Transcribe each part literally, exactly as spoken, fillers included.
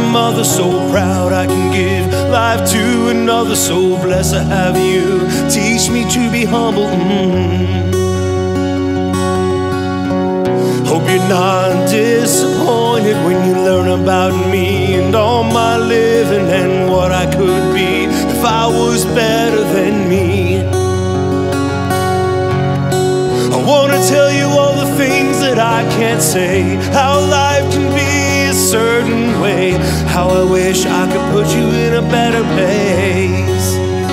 mother, so proud I can give life to another. So blessed to have you teach me to be humble. mm. Hope you're not disappointed when you learn about me and all my living and what I could be if I was better than me. I want to tell you all the things that I can't say, how life can be a certain way, how I wish I could put you in a better place.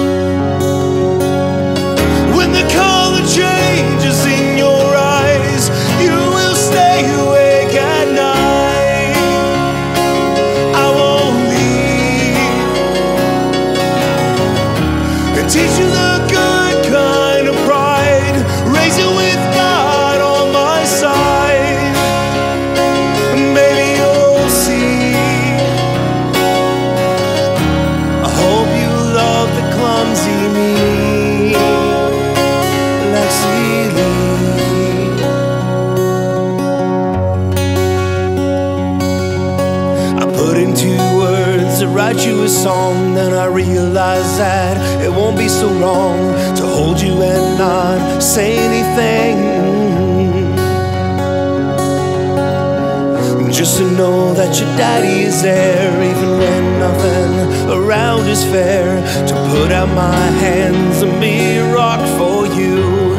When the color changes in your eyes, you will stay awake at night. I won't leave and teach you the good kind of pride, raise you with God on my side. Maybe you'll see. I hope you love the clumsy me, Lexi Lee. I put into words to write you a song, then I realized that it won't be so wrong to hold you and not say anything. Just to know that your daddy is there, even when nothing around is fair. To put out my hands and be a rock for you.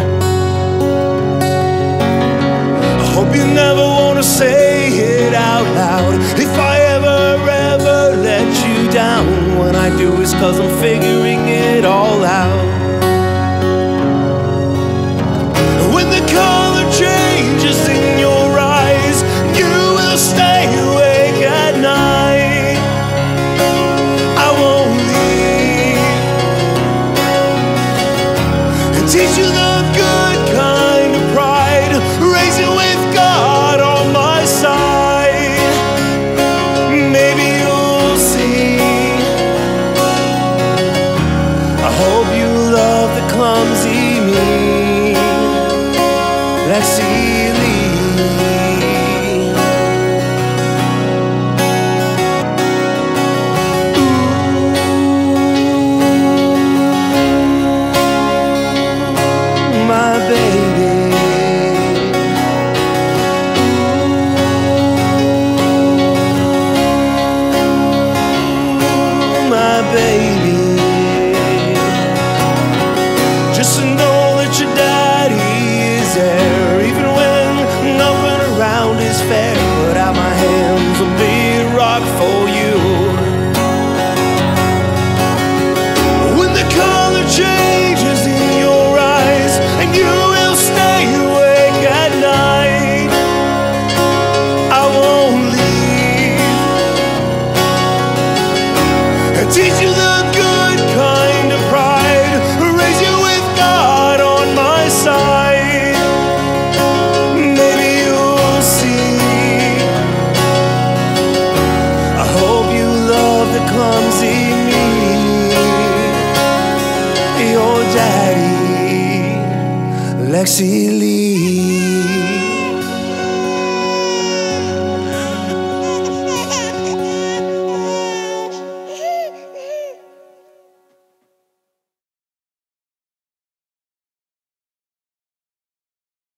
I hope you never want to say it out loud. If I ever, ever let you down, when I do it's cause I'm figuring it all out. When the color changes in your eyes, you will stay awake at night. I won't leave and teach you the good kind of pride, raise you with God on my side. Maybe you'll see. I hope you love the clumsy me, Lexi Lee. Ooh, my baby. Ooh, my baby. Just to know that your daddy is there, even when nothing around is fair. Put out my hands and be a rock for you. When the color changes in your eyes, and you will stay awake at night, I won't leave and teach you the good kind of pride, raise you with God on my side. Maybe you'll see. I hope you love the clumsy me, your daddy, Lexi